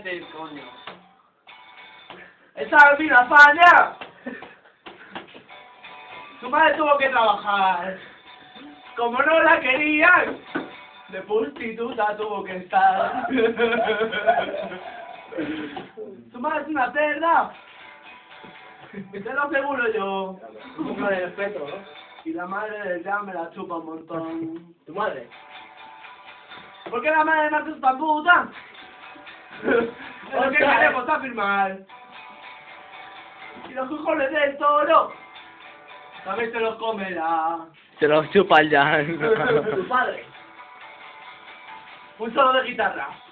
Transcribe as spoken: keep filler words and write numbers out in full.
meter, coño. ¡Esa es mi lasaña! Tu madre tuvo que trabajar. Como no la querían, de prostituta tuvo que estar. Tu madre es una cerda. Te lo aseguro yo. Un poco de respeto, ¿no? Y la madre del ya me la chupa un montón. ¿Tu madre? ¿Por qué la madre de Marta es tan puta? ¿Por qué queremos afirmar? Y los cojones del toro también se los comerá. Se los chupa ya. ¿Tu padre? Un solo de guitarra.